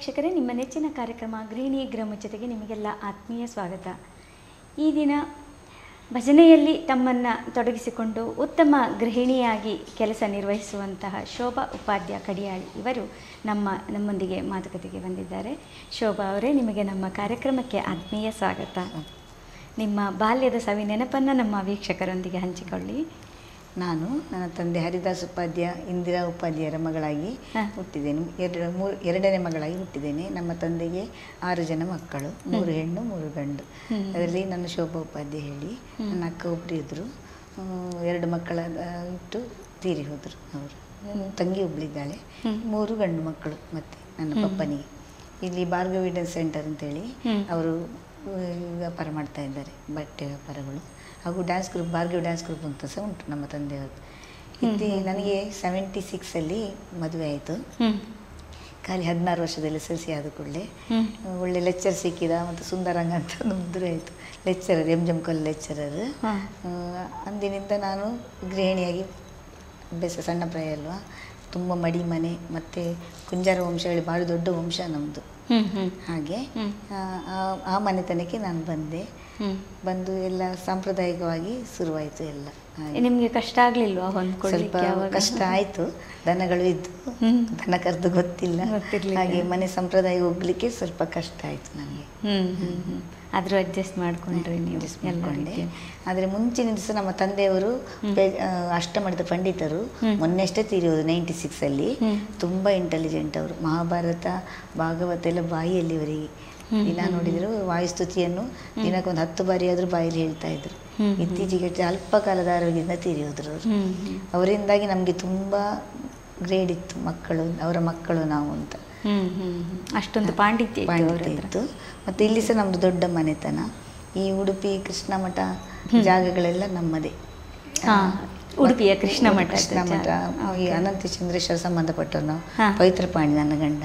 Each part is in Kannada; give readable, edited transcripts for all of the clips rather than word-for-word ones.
ವೀಕ್ಷಕರೇ, ನಿಮ್ಮ ನೆಚ್ಚಿನ ಕಾರ್ಯಕ್ರಮ ಗೃಹಿಣಿ ಗ್ರಾಮೋಚ್ಚತೆಗೆ ನಿಮಗೆಲ್ಲ ಆತ್ಮೀಯ ಸ್ವಾಗತ. ಈ ದಿನ ಭಜನೆಯಲ್ಲಿ ತಮ್ಮನ್ನು ತೊಡಗಿಸಿಕೊಂಡು ಉತ್ತಮ ಗೃಹಿಣಿಯಾಗಿ ಕೆಲಸ ನಿರ್ವಹಿಸುವಂತಹ ಶೋಭಾ ಉಪಾಧ್ಯ ಕಡಿಯಾಳಿ ಇವರು ನಮ್ಮೊಂದಿಗೆ ಮಾತುಕತೆಗೆ ಬಂದಿದ್ದಾರೆ. ಶೋಭಾ ಅವರೇ, ನಿಮಗೆ ನಮ್ಮ ಕಾರ್ಯಕ್ರಮಕ್ಕೆ ಆತ್ಮೀಯ ಸ್ವಾಗತ. ನಿಮ್ಮ ಬಾಲ್ಯದ ಸವಿ ನೆನಪನ್ನು ನಮ್ಮ ವೀಕ್ಷಕರೊಂದಿಗೆ ಹಂಚಿಕೊಳ್ಳಿ. ನಾನು ನನ್ನ ತಂದೆ ಹರಿದಾಸ್ ಉಪಾಧ್ಯ, ಇಂದಿರಾ ಉಪಾಧ್ಯಾಯರ ಮಗಳಾಗಿ ಹುಟ್ಟಿದ್ದೇನೆ. ಎರಡನೇ ಮಗಳಾಗಿ ಹುಟ್ಟಿದ್ದೇನೆ. ನಮ್ಮ ತಂದೆಗೆ 6 ಜನ ಮಕ್ಕಳು, 3 ಹೆಣ್ಣು 3 ಗಂಡು. ಅದರಲ್ಲಿ ನನ್ನ ಶೋಭಾ ಉಪಾಧ್ಯ ಹೇಳಿ, ನನ್ನ ಅಕ್ಕ ಒಬ್ಬರು ಇದ್ದರು. 2 ಮಕ್ಕಳ ಇಟ್ಟು ತೀರಿ ಹೋದರು ಅವರು. ತಂಗಿ ಒಬ್ಬಳಿದ್ದಾಳೆ, 3 ಗಂಡು ಮಕ್ಕಳು. ಮತ್ತು ನನ್ನ ಪಪ್ಪನಿಗೆ ಇಲ್ಲಿ ಭಾರ್ಗವಿ ಡ್ಯಾನ್ಸ್ ಸೆಂಟರ್ ಅಂತೇಳಿ ಅವರು ವ್ಯಾಪಾರ ಮಾಡ್ತಾ ಇದ್ದಾರೆ, ಬಟ್ಟೆ ವ್ಯಾಪಾರಗಳು. ಹಾಗೂ dance group, Bhargavi dance group ಅಂತ ಸಹ ಉಂಟು ನಮ್ಮ ತಂದೆಯವ್ರದ್ದು. ನನಗೆ 76 ಮದುವೆ ಆಯಿತು. ಖಾಲಿ 16 ವರ್ಷದಲ್ಲಿ SLC ಆದ ಕೂಡಲೇ ಒಳ್ಳೆ ಲೆಕ್ಚರ್ ಸಿಕ್ಕಿದ. ಮತ್ತು ಸುಂದರಂಗ ಅಂತ ಒಂದು ಮದುವೆ ಆಯಿತು, ಲೆಕ್ಚರರ್, MGM ಕಾಲೇಜ್ ಲೆಕ್ಚರರ್. ಅಂದಿನಿಂದ ನಾನು ಗೃಹಿಣಿಯಾಗಿ ಅಭ್ಯಾಸ. ಸಣ್ಣ ಪ್ರಾಯ ಅಲ್ವಾ, ತುಂಬ ಮಡಿ ಮನೆ. ಮತ್ತು ಕುಂಜಾರ ವಂಶ ಹೇಳಿ ಭಾಳ ದೊಡ್ಡ ವಂಶ ನಮ್ಮದು. ಹಾಗೆ ಆ ಮನೆತನಕ್ಕೆ ನಾನು ಬಂದು ಎಲ್ಲ ಸಾಂಪ್ರದಾಯಿಕವಾಗಿ ಶುರುವಾಯಿತು ಎಲ್ಲ. ನಿಮಗೆ ಕಷ್ಟ ಆಗಲಿಲ್ವಾ ಹೊಂದ್ಕೊಳ್ಳಿಕ್ಕೆ? ಸ್ವಲ್ಪ ಕಷ್ಟ ಆಯಿತು. ದನಗಳು ಇದ್ದು, ದನ ಕರೆದು ಗೊತ್ತಿಲ್ಲ. ಹಾಗೆ ಮನೆ ಸಂಪ್ರದಾಯ ಹೋಗ್ಲಿಕ್ಕೆ ಸ್ವಲ್ಪ ಕಷ್ಟ ಆಯಿತು ನನಗೆ. ಆದರೂ ಅಡ್ಜಸ್ಟ್ ಮಾಡಿಕೊಂಡ್ರಿ ನೀವು? ಅಡ್ಜಸ್ಟ್ ಮಾಡಿಕೊಂಡೆ. ಆದರೆ ಮುಂಚಿನ ದಿವಸ ನಮ್ಮ ತಂದೆಯವರು ಅಷ್ಟಮಠದ ಪಂಡಿತರು, ಮೊನ್ನೆಷ್ಟೇ ತೀರಿಯೋದು 96. ತುಂಬ ಇಂಟೆಲಿಜೆಂಟ್ ಅವರು. ಮಹಾಭಾರತ, ಭಾಗವತ ಎಲ್ಲ ಬಾಯಿಯಲ್ಲಿ ಅವರಿಗೆ. ದಿನ ನೋಡಿದ್ರು ವಾಯುಸ್ತುತಿಯನ್ನು ದಿನಕ್ಕೊಂದು 10 ಬಾರಿ ಆದರೂ ಬಾಯಲ್ಲಿ ಹೇಳ್ತಾ ಇದ್ರು. ಇತ್ತೀಚೆಗೆ ಅಲ್ಪ ಕಾಲದ ಆರೋಗ್ಯದಿಂದ ತೀರಿಯೋದ್ರು ಅವರು. ಅವರಿಂದಾಗಿ ನಮಗೆ ತುಂಬ ಗ್ರೇಡ್ ಇತ್ತು, ಮಕ್ಕಳು, ಅವರ ಮಕ್ಕಳು ನಾವು ಅಂತ. ಅಷ್ಟೊಂದು ಪಾಂಡಿತ್ಯ ಇತ್ತು. ಮತ್ತು ಇಲ್ಲಿ ಸಹ ನಮ್ಮದು ದೊಡ್ಡ ಮನೆತನ. ಈ ಉಡುಪಿ ಕೃಷ್ಣ ಮಠ ಜಾಗಗಳೆಲ್ಲ ನಮ್ಮದೇ. ಉಡುಪಿಯ ಕೃಷ್ಣ ಮಠ, ಈ ಅನಂತ ಚಂದ್ರೇಶ್ವರ ಸಂಬಂಧಪಟ್ಟರು ನಾವು. ಪವಿತ್ರಪಾಣಿ ನನ್ನ ಗಂಡ.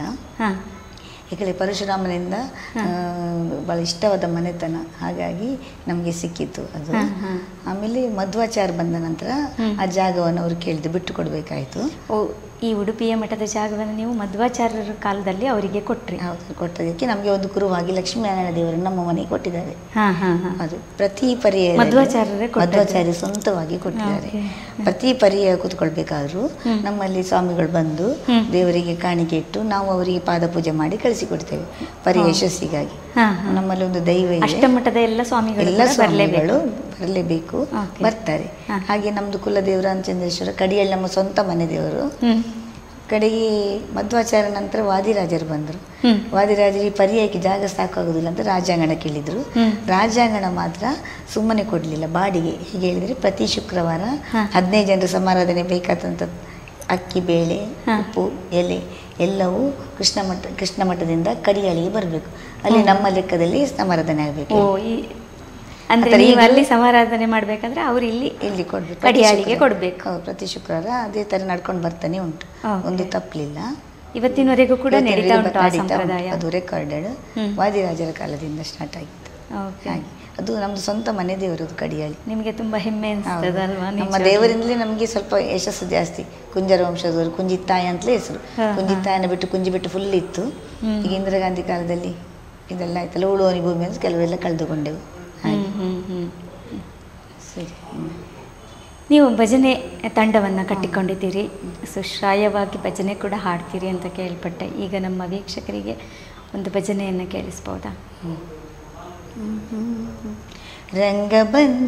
ಈ ಕಡೆ ಪರಶುರಾಮನಿಂದ ಭಾಳ ಇಷ್ಟವಾದ ಮನೆತನ, ಹಾಗಾಗಿ ನಮಗೆ ಸಿಕ್ಕಿತ್ತು ಅದು. ಆಮೇಲೆ ಮಧ್ವಾಚಾರ ಬಂದ ನಂತರ ಆ ಜಾಗವನ್ನು ಅವರು ಕೇಳಿದ್ದು ಬಿಟ್ಟು ಕೊಡಬೇಕಾಯಿತು. ಈ ಉಡುಪಿಯ ಮಠದ ಜಾಗವನ್ನು ನೀವು ಮಧ್ವಾಚಾರ್ಯರ ಕಾಲದಲ್ಲಿ ಅವರಿಗೆ ಕೊಟ್ರಿ? ಹೌದು, ಕೊಟ್ಟದಕ್ಕೆ ನಮಗೆ ಒಂದು ಕುರುವಾಗಿ ಲಕ್ಷ್ಮೀನಾರಾಯಣ ದೇವರು ನಮ್ಮ ಮನೆಗೆ ಕೊಟ್ಟಿದ್ದಾರೆ. ಅದು ಪ್ರತಿ ಪರಿಯ ಮಧ್ವಾಚಾರ್ಯ ಸ್ವಂತವಾಗಿ ಕೊಟ್ಟಿದ್ದಾರೆ. ಪ್ರತಿ ಪರಿಯ ಕೂತ್ಕೊಳ್ಬೇಕಾದ್ರೂ ನಮ್ಮಲ್ಲಿ ಸ್ವಾಮಿಗಳು ಬಂದು ದೇವರಿಗೆ ಕಾಣಿಕೆ ಇಟ್ಟು ನಾವು ಅವರಿಗೆ ಪಾದ ಪೂಜೆ ಮಾಡಿ ಕಳಿಸಿಕೊಡ್ತೇವೆ, ಪರಿಯ ಯಶಸ್ಸಿಗಾಗಿ. ನಮ್ಮಲ್ಲಿ ಒಂದು ದೈವ ಇದೆ. ಅಷ್ಟಮಠದ ಎಲ್ಲ ಸ್ವಾಮಿಗಳು ಬರಲೇಬೇಕು, ಬರ್ತಾರೆ. ಹಾಗೆ ನಮ್ದು ಕುಲದೇವರು ರಾಮಚಂದ್ರೇಶ್ವರ ಕಡಿಯಾಳಿ ನಮ್ಮ ಸ್ವಂತ ಮನೆ ದೇವರು. ಕಡೆಗೆ ಮಧ್ವಾಚಾರ್ಯ ನಂತರ ವಾದಿರಾಜರು ಬಂದರು. ವಾದಿರಾಜರು ಈ ಪರ್ಯಾಯಕ್ಕೆ ಜಾಗ ಸಾಕಾಗೋದಿಲ್ಲ ಅಂತ ರಾಜಾಂಗಣ ಕೇಳಿದ್ರು. ರಾಜಾಂಗಣ ಮಾತ್ರ ಸುಮ್ಮನೆ ಕೊಡಲಿಲ್ಲ, ಬಾಡಿಗೆ. ಹೀಗೆ ಹೇಳಿದರೆ ಪ್ರತಿ ಶುಕ್ರವಾರ 15 ಜನರ ಸಮಾರಾಧನೆ ಬೇಕಾದಂಥ ಅಕ್ಕಿ, ಬೇಳೆ, ಉಪ್ಪು, ಎಲೆ ಎಲ್ಲವೂ ಕೃಷ್ಣ ಮಠದಿಂದ ಕಡಿಯಾಳಿಗೆ ಬರಬೇಕು. ಅಲ್ಲಿ ನಮ್ಮ ಲೆಕ್ಕದಲ್ಲಿ ಸಮಾರಾಧನೆ ಆಗಬೇಕು. ಅಂದ್ರೆ ನೀವು ಅಲ್ಲಿ ಸಮಾರಾಧನೆ ಮಾಡ್ಬೇಕಂದ್ರೆ ಅವ್ರು ಇಲ್ಲಿ ಕೊಡ್ಬೇಕು, ಕಡಿಯಾಳಿಗೆ ಕೊಡ್ಬೇಕು. ಪ್ರತಿ ಶುಕ್ರವಾರ ಅದೇ ತರ ನಡ್ಕೊಂಡು ಬರ್ತಾನೆ ಉಂಟು, ಒಂದು ತಪ್ಪಲಿಲ್ಲ. ಇವತ್ತಿನವರೆಗೂ ಕೂಡ ನಡೀತಾ ಉಂಟು ಆ ಸಂಪ್ರದಾಯ. ಅದು ರೆಕಾರ್ಡೆಡ್ ವಾದಿರಾಜರ ಕಾಲದಿಂದ ಸ್ಟಾರ್ಟ್ ಆಗಿತ್ತು. ಹಾಗೆ ಅದು ನಮ್ದು ಸ್ವಂತ ಮನೆ ದೇವರು, ಅದು ಕಡಿಯಾಳಿ. ನಿಮಗೆ ತುಂಬಾ ಹೆಮ್ಮೆ ಅನ್ಸ್ತದಲ್ವಾ? ನಮ್ಮ ದೇವರಿಂದಲೇ ನಮಗೆ ಸ್ವಲ್ಪ ಯಶಸ್ಸು ಜಾಸ್ತಿ. ಕುಂಜರ ವಂಶದವರು, ಕುಂಜಿತ್ತಾಯ ಅಂತಲೇ ಹೆಸರು. ಕುಂಜಿತ್ತಾಯನ ಬಿಟ್ಟು ಕುಂಜಿ ಬಿಟ್ಟು ಫುಲ್ ಇತ್ತು. ಈಗ ಇಂದಿರಾ ಗಾಂಧಿ ಕಾಲದಲ್ಲಿ ಇದೆಲ್ಲ ಆಯ್ತಲ್ಲ, ಉಳುವನಿ ಭೂಮಿ ಅಂತ ಕೆಲವೆಲ್ಲ ಕಳೆದುಕೊಂಡೆವು. ಸರಿ, ನೀವು ಭಜನೆ ತಂಡವನ್ನು ಕಟ್ಟಿಕೊಂಡಿದ್ದೀರಿ, ಸುಶ್ರಾಯವಾಗಿ ಭಜನೆ ಕೂಡ ಹಾಡ್ತೀರಿ ಅಂತ ಕೇಳ್ಪಟ್ಟೆ. ಈಗ ನಮ್ಮ ವೀಕ್ಷಕರಿಗೆ ಒಂದು ಭಜನೆಯನ್ನು ಕೇಳಿಸ್ಬೋದಾ? ರಂಗ ಬಂದ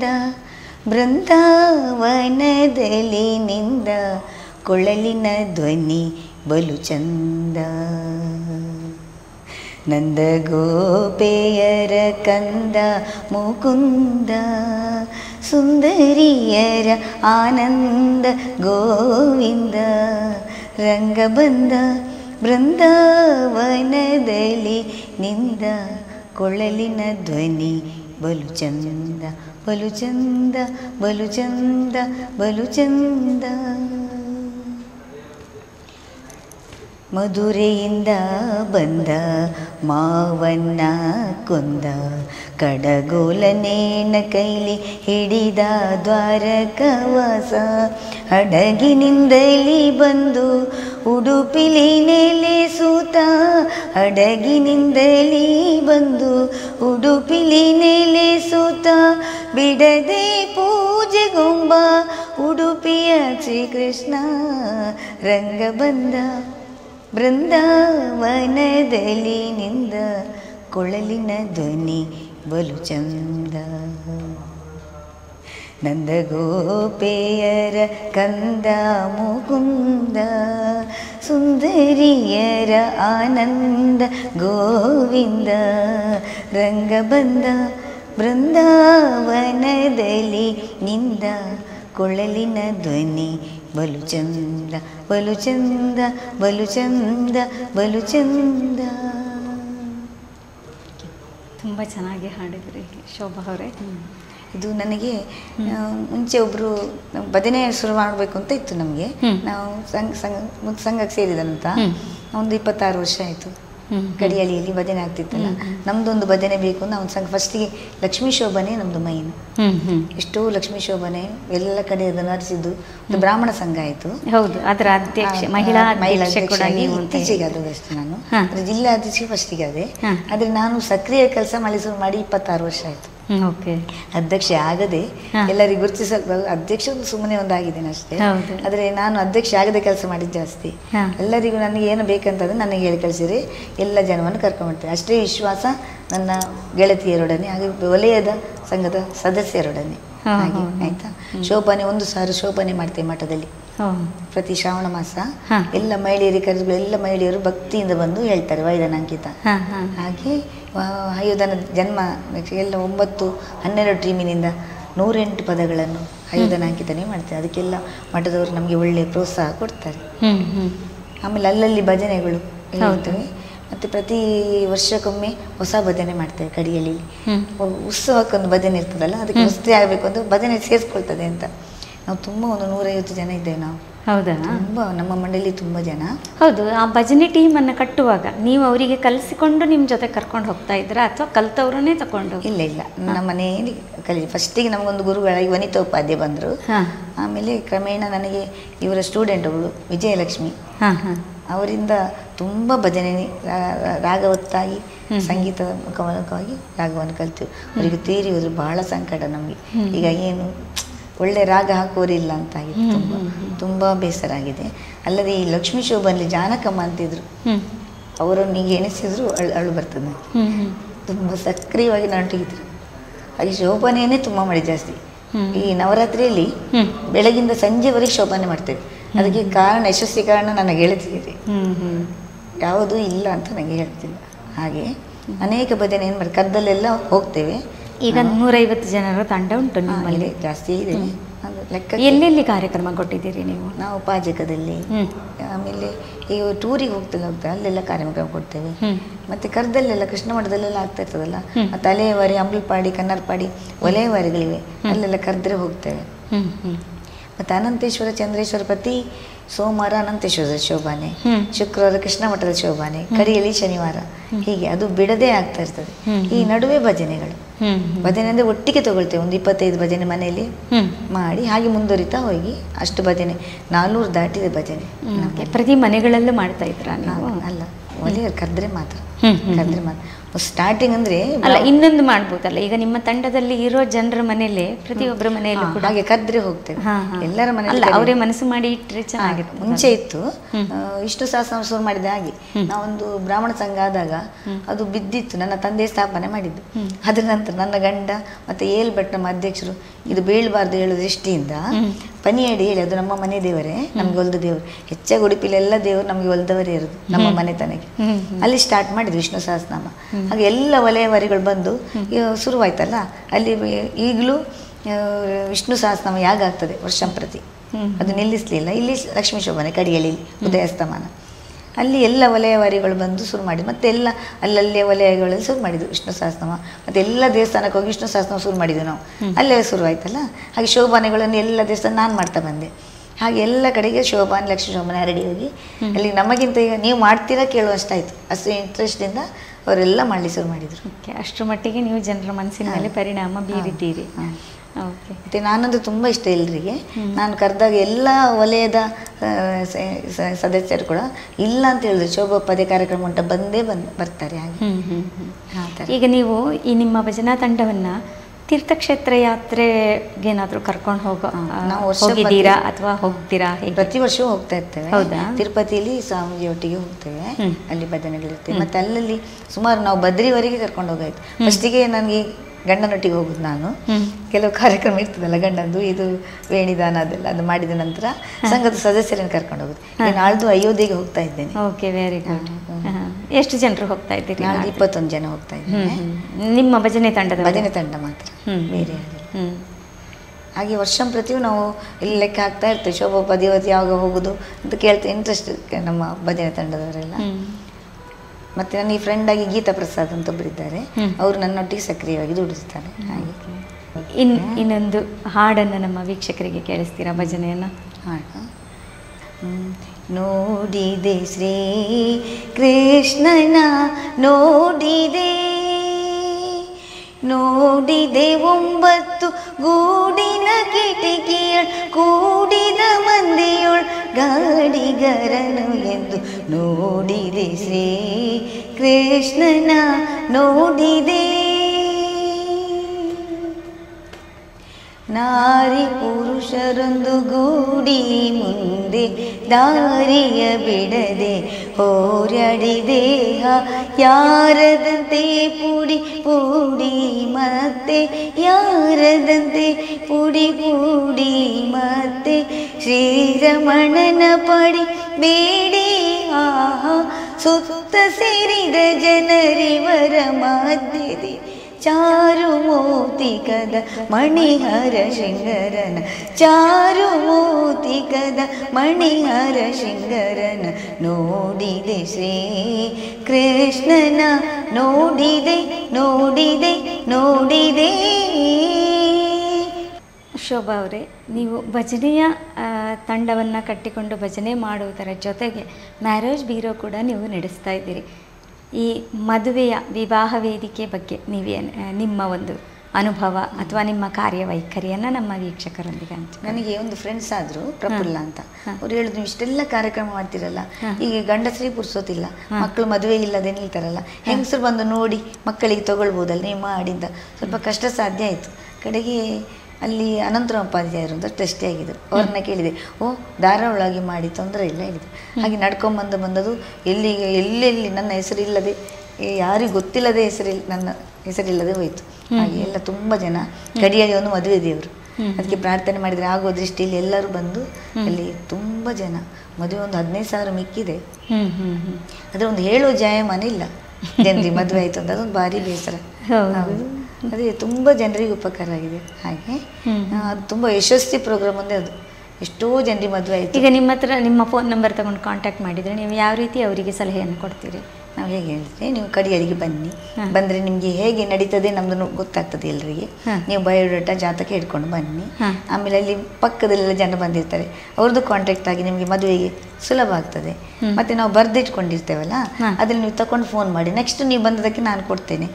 ಬೃಂದಾವನದಲ್ಲಿ ನಿಂದ, ಕೊಳಲಿನ ಧ್ವನಿ ಬಲು ಚಂದ. ನಂದ ಗೋಪೆಯರ ಕಂದ ಮುಕುಂದ, ಸುಂದರಿಯರ ಆನಂದ ಗೋವಿಂದ. ರಂಗ ಬಂದ ಬೃಂದಾವನದಲ್ಲಿ ನಿಂದ, ಕೊಳಲಿನ ಧ್ವನಿ ಬಲು ಚಂದ, ಬಲು ಚಂದ, ಬಲು ಚಂದ, ಬಲು ಚಂದ. ಮಧುರೆಯಿಂದ ಬಂದ ಮಾವನ್ನ ಕೊಂದ ಕಡಗೋಲನೇನ ಕೈಲಿ ಹಿಡಿದ ದ್ವಾರಕವಾಸ ಹಡಗಿನಿಂದಲಿ ಬಂದು ಉಡುಪಿಲಿ ನೆಲೆಸೂತ ಹಡಗಿನಿಂದಲಿ ಬಂದು ಉಡುಪಿಲಿ ನೆಲೆಸೂತ ಬಿಡದೆ ಪೂಜೆಗೊಂಬ ಉಡುಪಿಯ ಶ್ರೀಕೃಷ್ಣ ರಂಗ ಬಂದ ಬೃಂದಾವನದಲ್ಲಿ ನಿಂದ ಕೊಳಲಿನ ಧ್ವನಿ ಬಲು ಚಂದ ನಂದಗೋಪೆಯರ ಕಂದ ಮುಕುಂದ ಸುಂದರಿಯರ ಆನಂದ ಗೋವಿಂದ ರಂಗ ಬಂದ ಬೃಂದಾವನದಲ್ಲಿ ನಿಂದ ಕೊಳಲಿನ ಧ್ವನಿ ಬಲು ಚಂದ ಬಲು ಚಂದ ಬಲು ಚಂದ ಬಲು ಚಂದ. ತುಂಬ ಚೆನ್ನಾಗಿ ಹಾಡಿದ್ರಿ ಶೋಭಾ ಅವರೇ. ಇದು ನನಗೆ ಮುಂಚೆ ಒಬ್ಬರು ಭಜನೆ ಶುರು ಮಾಡಬೇಕು ಅಂತ ಇತ್ತು ನಮಗೆ. ನಾವು ಸಂಘಕ್ಕೆ ಸೇರಿದಂತ ಒಂದು 26 ವರ್ಷ ಆಯಿತು. ಕಡಿಯಾಳಿಯಲ್ಲಿ ಭಜನೆ ಆಗ್ತಿತ್ತಲ್ಲ, ನಮ್ದೊಂದು ಭಜನೆ ಬೇಕು ಅಂತ ಒಂದು ಸಂಘ. ಫಸ್ಟಿಗೆ ಲಕ್ಷ್ಮೀ ಶೋಭನೆ ನಮ್ಮದು ಮೈನ್. ಎಷ್ಟೋ ಲಕ್ಷ್ಮೀ ಶೋಭನೆ ಎಲ್ಲ ಕಡೆ ಅದನ್ನು ನಡೆಸಿದ್ದು ಒಂದು ಬ್ರಾಹ್ಮಣ ಸಂಘ ಆಯಿತು. ಹೌದು, ಅದರ ಅಧ್ಯಕ್ಷ ಮಹಿಳಾ ಇತ್ತೀಚೆಗೆ ಅದು ಅಷ್ಟೇ. ನಾನು ಜಿಲ್ಲಾ ಅಧ್ಯಕ್ಷ ಫಸ್ಟಿಗೆ ಅದೇ. ಆದರೆ ನಾನು ಸಕ್ರಿಯ ಕೆಲಸ ಮಾಡಿ 26 ವರ್ಷ ಆಯಿತು. ಅಧ್ಯಕ್ಷ ಆಗದೆ ಎಲ್ಲರಿಗೂ ಗುರುತಿಸಲು ಅಧ್ಯಕ್ಷ ಸುಮ್ಮನೆ ಒಂದಾಗಿದ್ದೇನೆ ಅಷ್ಟೇ. ಆದರೆ ನಾನು ಅಧ್ಯಕ್ಷ ಆಗದೆ ಕೆಲಸ ಮಾಡಿದ್ದು ಜಾಸ್ತಿ. ಎಲ್ಲರಿಗೂ ನನಗೆ ಏನು ಬೇಕಂತಂದ್ರೆ ನನಗೆ ಹೇಳಿ ಕಳಿಸಿರಿ, ಎಲ್ಲ ಜನವನ್ನು ಕರ್ಕೊಂಡ್ಬಿಡ್ತೇನೆ. ಅಷ್ಟೇ ವಿಶ್ವಾಸ ನನ್ನ ಗೆಳತಿಯರೊಡನೆ ಹಾಗೆ ವಲಯದ ಸಂಘದ ಸದಸ್ಯರೊಡನೆ ಹಾಗೆ ಆಯ್ತಾ. ಶೋಭನೆ 1 ಸಾವಿರ ಶೋಭನೆ ಮಾಡ್ತೇವೆ ಮಠದಲ್ಲಿ ಪ್ರತಿ ಶ್ರಾವಣ ಮಾಸ. ಎಲ್ಲ ಮಹಿಳೆಯರಿಗೆ ಕರೆದು ಎಲ್ಲ ಮಹಿಳೆಯರು ಭಕ್ತಿಯಿಂದ ಬಂದು ಹೇಳ್ತಾರೆ ವೈದನ ಅಂಕಿತ. ಹಾಗೆ ಆಯುಧನ ಜನ್ಮ ಎಲ್ಲ 9-12 ಟೀಮಿನಿಂದ 108 ಪದಗಳನ್ನು ಆಯುಧನ ಅಂಕಿತನೇ ಮಾಡ್ತಾರೆ. ಅದಕ್ಕೆಲ್ಲ ಮಠದವರು ನಮಗೆ ಒಳ್ಳೆಯ ಪ್ರೋತ್ಸಾಹ ಕೊಡ್ತಾರೆ. ಆಮೇಲೆ ಅಲ್ಲಲ್ಲಿ ಭಜನೆಗಳು ಹೇಳ್ತೇವೆ. ಮತ್ತು ಪ್ರತಿ ವರ್ಷಕ್ಕೊಮ್ಮೆ ಹೊಸ ಭಜನೆ ಮಾಡ್ತೇವೆ. ಕಡಿಯಲ್ಲಿ ಉತ್ಸವಕ್ಕೊಂದು ಭಜನೆ ಇರ್ತದಲ್ಲ, ಅದಕ್ಕೆ ಹೊಸದೇ ಆಗಬೇಕು ಅಂತ ಭಜನೆ ಸೇರಿಸ್ಕೊಳ್ತದೆ ಅಂತ. ನಾವು ತುಂಬ ಒಂದು 150 ಜನ ಇದ್ದೇವೆ ನಾವು. ಹೌದಾ? ತುಂಬ ನಮ್ಮ ಮಂಡಳಿ ತುಂಬ ಜನ. ಹೌದು. ಆ ಭಜನೆ ಟೀಮನ್ನು ಕಟ್ಟುವಾಗ ನೀವು ಅವರಿಗೆ ಕಲಿಸಿಕೊಂಡು ನಿಮ್ಮ ಜೊತೆ ಕರ್ಕೊಂಡು ಹೋಗ್ತಾ ಇದ್ರಾ ಅಥವಾ ಕಲ್ತವ್ರನ್ನೇ ತಗೊಂಡು? ಇಲ್ಲ ಇಲ್ಲ, ನಮ್ಮ ಮನೆಯಲ್ಲಿ ಫಸ್ಟಿಗೆ ನಮಗೊಂದು ಗುರುಗಳಾಗಿ ವನಿತಾ ಉಪಾಧ್ಯ ಬಂದರು. ಆಮೇಲೆ ಕ್ರಮೇಣ ನನಗೆ ಇವರ ಸ್ಟೂಡೆಂಟ್ ಅವಳು ವಿಜಯಲಕ್ಷ್ಮಿ, ಅವರಿಂದ ತುಂಬ ಭಜನೆ ರಾಗವತ್ತಾಗಿ ಸಂಗೀತದ ಮುಖವಾಗಿ ರಾಗವನ್ನು ಕಲ್ತು ಅವರಿಗೆ ತೀರಿ ಹೋದ್ರು. ಬಹಳ ಸಂಕಟ ನಮಗೆ. ಈಗ ಏನು ಒಳ್ಳೆ ರಾಗ ಹಾಕೋರಿಲ್ಲ ಅಂತಾಗಿತ್ತು. ತುಂಬ ಬೇಸರ ಆಗಿದೆ. ಅಲ್ಲದೆ ಈ ಲಕ್ಷ್ಮೀ ಶೋಭನಲ್ಲಿ ಜಾನಕಮ್ಮ ಅಂತಿದ್ರು, ಅವರನ್ನು ಈಗ ಎಣಿಸಿದ್ರು ಅಳು ಬರ್ತದೆ. ತುಂಬ ಸಕ್ರಿಯವಾಗಿ ನಾಟಕಿದ್ರು. ಹಾಗೆ ಶೋಭನೆಯೇ ತುಂಬ ಮಾಡಿ ಜಾಸ್ತಿ. ಈ ನವರಾತ್ರಿಯಲ್ಲಿ ಬೆಳಗಿಂದ ಸಂಜೆವರೆಗೆ ಶೋಭನೆ ಮಾಡ್ತೇವೆ. ಅದಕ್ಕೆ ಕಾರಣ, ಯಶಸ್ವಿ ಕಾರಣ ನನ್ನ ಗೆಳತಿಯರೇ, ಯಾವುದೂ ಇಲ್ಲ ಅಂತ ನನಗೆ ಹೇಳ್ತಿಲ್ಲ. ಹಾಗೆ ಅನೇಕ ಭಜನೆ ಏನು ಮಾಡಿ ಕದ್ದಲ್ಲೆಲ್ಲ ಹೋಗ್ತೇವೆ. ಈಗ 150 ಜನರ ತಂಡ ಉಂಟು ನಿಮ್ಮಲ್ಲಿ? ಜಾಸ್ತಿ ಇದೆ ಲೆಕ್ಕ. ಎಲ್ಲೆಲ್ಲಿ ಕಾರ್ಯಕ್ರಮ ಕೊಟ್ಟಿದ್ದೀರಿ ನೀವು? ನಾವು ಪಾಜಕದಲ್ಲಿ, ಆಮೇಲೆ ಈಗ ಟೂರಿಗೆ ಹೋಗ್ತೇವೆ ಅಲ್ಲೆಲ್ಲ ಕಾರ್ಯಕ್ರಮ ಕೊಡ್ತೇವೆ. ಮತ್ತೆ ಕರ್ದಲ್ಲೆಲ್ಲ ಕೃಷ್ಣ ಮಠದಲ್ಲೆಲ್ಲ ಆಗ್ತಾ ಇರ್ತದಲ್ಲ, ಮತ್ತೆ ಅಲೆಯವಾರಿ, ಅಂಬಲ್ಪಾಡಿ, ಕನ್ನರ್ಪಾಡಿ ವಲಯವಾರಿಗಳಿವೆ, ಅಲ್ಲೆಲ್ಲ ಕರೆದ್ರೆ ಹೋಗ್ತೇವೆ. ಮತ್ತು ಅನಂತೇಶ್ವರ ಚಂದ್ರೇಶ್ವರ ಪ್ರತಿ ಸೋಮವಾರ ಅನಂತೇಶ್ವರ ಶೋಭಾನೆ, ಶುಕ್ರವಾರ ಕೃಷ್ಣ ಮಠದ ಶೋಭಾನೆ, ಕಡಿಯಲ್ಲಿ ಶನಿವಾರ, ಹೀಗೆ ಅದು ಬಿಡದೇ ಆಗ್ತಾ ಇರ್ತದೆ. ಈ ನಡುವೆ ಭಜನೆಗಳು, ಭಜನೆ ಅಂದರೆ ಒಟ್ಟಿಗೆ ತಗೊಳ್ತೇವೆ. ಒಂದು 25 ಭಜನೆ ಮನೆಯಲ್ಲಿ ಮಾಡಿ ಹಾಗೆ ಮುಂದುವರಿತಾ ಹೋಗಿ ಅಷ್ಟು ಭಜನೆ 400 ದಾಟಿದೆ ಭಜನೆ. ಪ್ರತಿ ಮನೆಗಳಲ್ಲೂ ಮಾಡ್ತಾ ಇದ್ರ? ಅಲ್ಲ, ಒಲೆಯರು ಕರೆದ್ರೆ ಮಾತ್ರ, ಕರೆದ್ರೆ ಮಾತ್ರ. ಸ್ಟಾರ್ಟಿಂಗ್ ಅಂದರೆ ಅಲ್ಲ, ಇನ್ನೊಂದು ಮಾಡ್ಬೋದಲ್ಲ, ಈಗ ನಿಮ್ಮ ತಂಡದಲ್ಲಿ ಇರೋ ಜನರ ಮನೆಯಲ್ಲೇ ಪ್ರತಿಯೊಬ್ಬರ ಮನೆಯಲ್ಲಿ ಕೂಡ ಹಾಗೆ ಕರೆದ್ರೆ ಹೋಗ್ತೇವೆ. ಎಲ್ಲರ ಮನೆಯಲ್ಲಿ ಅವರೇ ಮನಸ್ಸು ಮಾಡಿ ಇಟ್ಟರೆ ಚೆನ್ನಾಗಿರುತ್ತೆ. ಮುಂಚೆ ಇತ್ತು ವಿಷ್ಣು ಸಹಸ್ರ ಶುರು ಮಾಡಿದ ಹಾಗೆ. ನಾವೊಂದು ಬ್ರಾಹ್ಮಣ ಸಂಘ ಆದಾಗ ಅದು ಬಿದ್ದಿತ್ತು, ನನ್ನ ತಂದೆ ಸ್ಥಾಪನೆ ಮಾಡಿದ್ದು. ಅದರ ನಂತರ ನನ್ನ ಗಂಡ ಮತ್ತೆ ಏಳ್ಭಟ್ ನಮ್ಮ ಅಧ್ಯಕ್ಷರು ಇದು ಬೀಳಬಾರ್ದು ಹೇಳೋ ದೃಷ್ಟಿಯಿಂದ ಪನಿಯಡಿ ಹೇಳಿ, ಅದು ನಮ್ಮ ಮನೆ ದೇವರೇ, ನಮ್ಗೆ ಹೊಲ್ದ ದೇವರು. ಹೆಚ್ಚಾಗಿ ಉಡುಪಿಲೆಲ್ಲ ದೇವರು ನಮಗೆ ಹೊಲ್ದವರೇ ಇರೋದು ನಮ್ಮ ಮನೆತನಕ್ಕೆ. ಅಲ್ಲಿ ಸ್ಟಾರ್ಟ್ ಮಾಡಿದ್ವಿ ವಿಷ್ಣು ಸಹಸ್ರನಾಮ. ಹಾಗೆ ಎಲ್ಲ ವಲಯವರಿಗಳು ಬಂದು ಶುರುವಾಯ್ತಲ್ಲ, ಅಲ್ಲಿ ಈಗಲೂ ವಿಷ್ಣು ಸಹಸ್ರನಾಮ ಯಾಗ ಆಗ್ತದೆ ವರ್ಷಂಪ್ರತಿ. ಅದು ನಿಲ್ಲಿಸಲಿಲ್ಲ. ಇಲ್ಲಿ ಲಕ್ಷ್ಮೀ ಶೋಭನೆ ಕಡಿಯಲ್ಲಿ ಉದಯಸ್ತಮಾನ, ಅಲ್ಲಿ ಎಲ್ಲ ವಲಯವಾರಿಗಳು ಬಂದು ಶುರು ಮಾಡಿದ್ರು. ಮತ್ತೆ ಎಲ್ಲ ಅಲ್ಲಲ್ಲೇ ವಲಯಗಳಲ್ಲಿ ಶುರು ಮಾಡಿದ್ರು ವಿಷ್ಣು ಸಹಸ್ರನಾಮ. ಮತ್ತು ಎಲ್ಲ ದೇವಸ್ಥಾನಕ್ಕೆ ಹೋಗಿ ವಿಷ್ಣು ಸಹಸ್ರನಾಮ ಶುರು ಮಾಡಿದ್ವಿ ನಾವು. ಅಲ್ಲೇ ಶುರುವಾಯ್ತಲ್ಲ. ಹಾಗೆ ಶೋಭಾನೆಗಳನ್ನು ಎಲ್ಲ ದೇವಸ್ಥಾನ ನಾನು ಮಾಡ್ತಾ ಬಂದೆ. ಹಾಗೆ ಎಲ್ಲ ಕಡೆಗೆ ಶೋಭಾನ್ ಲಕ್ಷ್ಮೀ ಶೋಭಾನ ಹರಡಿ ಹೋಗಿ ಅಲ್ಲಿ ನಮಗಿಂತ ಈಗ ನೀವು ಮಾಡ್ತೀರಾ ಕೇಳುವಷ್ಟಾಯಿತು. ಅಷ್ಟು ಇಂಟ್ರೆಸ್ಟಿಂದ ಅವರೆಲ್ಲ ಮಾಡಲಿ ಶುರು ಮಾಡಿದರು. ಓಕೆ, ಅಷ್ಟರ ಮಟ್ಟಿಗೆ ನೀವು ಜನರ ಮನಸ್ಸಿನ ಮೇಲೆ ಪರಿಣಾಮ ಬೀರಿದ್ದೀರಿ. ಓಕೆ. ಮತ್ತು ನಾನಂದ್ರೆ ತುಂಬ ಇಷ್ಟ ಎಲ್ಲರಿಗೆ. ನಾನು ಕರೆದಾಗ ಎಲ್ಲ ವಲಯದ ಸದಸ್ಯರು ಕೂಡ ಇಲ್ಲ ಅಂತ ಹೇಳಿದ್ರು, ಶೋಭಾ ಪದ್ಯ ಕಾರ್ಯಕ್ರಮ ಉಂಟ ಬರ್ತಾರೆ ಹಾಗೆ. ಈಗ ನೀವು ಈ ನಿಮ್ಮ ಭಜನಾ ತಂಡವನ್ನು ತೀರ್ಥಕ್ಷೇತ್ರ ಯಾತ್ರೆಗೇನಾದರೂ ಕರ್ಕೊಂಡು ಹೋಗಿದ್ದೀರಾ ಅಥವಾ ಹೋಗ್ತೀರಾ? ಪ್ರತಿ ವರ್ಷವೂ ಹೋಗ್ತಾ ಇರ್ತೇವೆ. ಹೌದಾ? ತಿರುಪತಿಲಿ ಸ್ವಾಮೀಜಿ ಒಟ್ಟಿಗೆ ಹೋಗ್ತೇವೆ, ಅಲ್ಲಿ ಭಜನೆಗಳಿರ್ತೇವೆ. ಮತ್ತು ಅಲ್ಲಲ್ಲಿ ಸುಮಾರು ನಾವು ಬದ್ರಿವರೆಗೆ ಕರ್ಕೊಂಡು ಹೋಗಾಯ್ತು. ಫಸ್ಟಿಗೆ ನನಗೆ ಗಂಡನೊಟ್ಟಿಗೆ ಹೋಗುದು ನಾನು. ಕೆಲವು ಕಾರ್ಯಕ್ರಮ ಇರ್ತದಲ್ಲ ಗಂಡಂದು, ಇದು ವೇಣಿದಾನ ಅದೆಲ್ಲ ಅದು ಮಾಡಿದ ನಂತರ ಸಂಘದ ಸದಸ್ಯರನ್ನು ಕರ್ಕೊಂಡು ಹೋಗುದು. ನಾಳ್ದು ಅಯೋಧ್ಯೆಗೆ ಹೋಗ್ತಾ ಇದ್ದೇನೆ. Okay, very good. ಎಷ್ಟು ಜನರು ಹೋಗ್ತಾ ಇದ್ದೀರಿ? ನಾಳೆ 21 ಜನ ಹೋಗ್ತಾ ಇದ್ದೇನೆ. ನಿಮ್ಮ ಭಜನೆ ತಂಡದ? ಭಜನೆ ತಂಡ ಮಾತ್ರ, ಬೇರೆ ಹಾಗೆ ವರ್ಷ ಪ್ರತಿಯೂ ನಾವು ಇಲ್ಲಿ ಲೆಕ್ಕ ಹಾಕ್ತಾ ಇರ್ತೇವೆ. ಶೋಭಾ ಪದ್ಯವತಿ ಯಾವಾಗ ಹೋಗುದು ಅಂತ ಕೇಳ್ತೇವೆ. ಇಂಟ್ರೆಸ್ಟ್ ನಮ್ಮ ಭಜನೆ ತಂಡದವರೆಲ್ಲ. ಮತ್ತು ನನ್ನ ಈ ಫ್ರೆಂಡ್ ಆಗಿ ಗೀತಾ ಪ್ರಸಾದ್ ಅಂತ ಒಬ್ಬರಿದ್ದಾರೆ, ಅವರು ನನ್ನೊಟ್ಟಿಗೆ ಸಕ್ರಿಯವಾಗಿ ದುಡಿಸ್ತಾರೆ. ಹಾಗೆ ಇನ್ನೊಂದು ಹಾಡನ್ನು ನಮ್ಮ ವೀಕ್ಷಕರಿಗೆ ಕೇಳಿಸ್ತೀರಾ ಭಜನೆಯನ್ನು? ಹಾಡು. ನೋಡಿದೆ ಶ್ರೀ ಕೃಷ್ಣನ ನೋಡಿದೆ, ನೋಡಿದೆ 9 ಗೂಡಿನ ಕಿಟಿಕಿಯ ಕೂಡಿದ ಮಂದಿಯೊಳ್ ಗಾಡಿಗರನು ಎಂದು ನೋಡಿದೆ ಶ್ರೀ ಕೃಷ್ಣನ ನೋಡಿದೆ. ನಾರಿ ಪುರುಷರೊಂದು ಗೂಡಿ ಮುಂದೆ ದಾರಿಯ ಬಿಡದೆ ಹೋರಾಡಿದೆ ಯಾರದಂತೆ ಪುಡಿ ಪುಡಿ ಮತ್ತೆ ಯಾರದಂತೆ ಪುಡಿ ಪುಡಿ ಮತ್ತೆ ಶ್ರೀರಮಣನ ಪಡಿ ಬೇಡಿ ಆಹಾ ಸುತ್ತ ಸೇರಿದ ಜನರಿವರ ಮಧ್ಯದೆ ಚಾರು ಮೋತಿಕದ ಮಣಿಹರ ಶೃಂಗರನ ಚಾರು ಮೋತಿಕದ ಮಣಿಹರ ಶೃಂಗರನ ನೋಡಿದೆ ಶ್ರೀ ಕೃಷ್ಣನ ನೋಡಿದೆ ನೋಡಿದೆ ನೋಡಿದೆ. ಶೋಭಾ ಅವರೇ, ನೀವು ಭಜನೆಯ ತಂಡವನ್ನು ಕಟ್ಟಿಕೊಂಡು ಭಜನೆ ಮಾಡುವುದರ ಜೊತೆಗೆ ಮ್ಯಾರೇಜ್ ಬ್ಯೂರೋ ಕೂಡ ನೀವು ನಡೆಸ್ತಾ ಇದ್ದೀರಿ. ಈ ಮದುವೆಯ ವಿವಾಹ ವೇದಿಕೆ ಬಗ್ಗೆ ನಿಮ್ಮ ಒಂದು ಅನುಭವ ಅಥವಾ ನಿಮ್ಮ ಕಾರ್ಯವೈಖರಿಯನ್ನು ನಮ್ಮ ವೀಕ್ಷಕರೊಂದಿಗೆ ಹಂಚಿ. ನನಗೆ ಒಂದು ಫ್ರೆಂಡ್ಸ್ ಆದರು, ಪ್ರಫುಲ್ಲ ಅಂತ. ಅವ್ರು ಹೇಳಿದ್ರು, ನೀವು ಇಷ್ಟೆಲ್ಲ ಕಾರ್ಯಕ್ರಮ ಮಾಡ್ತಿರಲ್ಲ, ಈಗ ಗಂಡಸರಿಗೆ ಪುರ್ಸೋತಿಲ್ಲ, ಮಕ್ಕಳು ಮದುವೆ ಇಲ್ಲದೆ ನಿಲ್ತಾರಲ್ಲ, ಹೆಂಗಸರು ಬಂದು ನೋಡಿ ಮಕ್ಕಳಿಗೆ ತಗೊಳ್ಬೋದಲ್ಲ ನೀವು ಮಾಡಿಂದ. ಸ್ವಲ್ಪ ಕಷ್ಟ ಸಾಧ್ಯ ಆಯಿತು. ಕಡೆಗೆ ಅಲ್ಲಿ ಅನಂತರಾಮ್ ಉಪಾಧ್ಯಾಯರು ಅಂತ ಟ್ರಸ್ಟಿ ಆಗಿದ್ದರು. ಅವ್ರನ್ನ ಕೇಳಿದೆ, ಧಾರಾಳವಾಗಿ ಮಾಡಿ ತೊಂದರೆ ಇಲ್ಲ ಹೇಳಿದರು. ಹಾಗೆ ಬಂದದು ಎಲ್ಲೆಲ್ಲಿ ನನ್ನ ಹೆಸರಿಲ್ಲದೆ, ಯಾರಿಗೂ ಗೊತ್ತಿಲ್ಲದೆ ನನ್ನ ಹೆಸರಿಲ್ಲದೆ ಹೋಯಿತು. ಹಾಗೆ ಎಲ್ಲ ತುಂಬ ಜನ, ಗಡಿಯಾಗಿ ಒಂದು ಮದುವೆ ದೇವರು, ಅದಕ್ಕೆ ಪ್ರಾರ್ಥನೆ ಮಾಡಿದರೆ ಆಗೋ ದೃಷ್ಟಿಯಲ್ಲಿ ಎಲ್ಲರೂ ಬಂದು ಅಲ್ಲಿ ತುಂಬ ಜನ ಮದುವೆ ಒಂದು 15,000 ಮಿಕ್ಕಿದೆ. ಆದರೆ ಒಂದು ಹೇಳೋ ಜಾಯಮಾನ ಇಲ್ಲ ಜನರಿಗೆ ಮದುವೆ ಆಯಿತು ಅಂತ. ಅದೊಂದು ಭಾರಿ ಬೇಸರ. ಅದೇ ತುಂಬ ಜನರಿಗೆ ಉಪಕಾರ ಆಗಿದೆ. ಹಾಗೆ ಅದು ತುಂಬ ಯಶಸ್ವಿ ಪ್ರೋಗ್ರಾಮ್ ಒಂದೇ ಅದು. ಎಷ್ಟೋ ಜನರಿಗೆ ಮದುವೆ ಆಯಿತು. ಈಗ ನಿಮ್ಮ ಹತ್ರ ನಿಮ್ಮ ಫೋನ್ ನಂಬರ್ ತಗೊಂಡು ಕಾಂಟ್ಯಾಕ್ಟ್ ಮಾಡಿದರೆ ನೀವು ಯಾವ ರೀತಿ ಅವರಿಗೆ ಸಲಹೆಯನ್ನು ಕೊಡ್ತೀರಿ? ನಾವು ಹೇಗೆ ಹೇಳಿದ್ರೆ, ನೀವು ಕಡಿಯರಿಗೆ ಬನ್ನಿ, ಬಂದರೆ ನಿಮಗೆ ಹೇಗೆ ನಡೀತದೆ ನಮ್ಮದು ಗೊತ್ತಾಗ್ತದೆ ಎಲ್ಲರಿಗೆ. ನೀವು ಬಯೋಡಾಟಾ ಜಾತಕ ಹಿಡ್ಕೊಂಡು ಬನ್ನಿ. ಆಮೇಲೆ ಅಲ್ಲಿ ಪಕ್ಕದಲ್ಲೆಲ್ಲ ಜನ ಬಂದಿರ್ತಾರೆ, ಅವ್ರದ್ದು ಕಾಂಟ್ಯಾಕ್ಟ್ ಆಗಿ ನಿಮಗೆ ಮದುವೆಗೆ ಸುಲಭ ಆಗ್ತದೆ. ಮತ್ತು ನಾವು ಬರೆದಿಟ್ಕೊಂಡಿರ್ತೇವಲ್ಲ, ಅದ್ರಲ್ಲಿ ನೀವು ತಗೊಂಡು ಫೋನ್ ಮಾಡಿ, ನೆಕ್ಸ್ಟ್ ನೀವು ಬಂದದಕ್ಕೆ ನಾನು ಕೊಡ್ತೇನೆ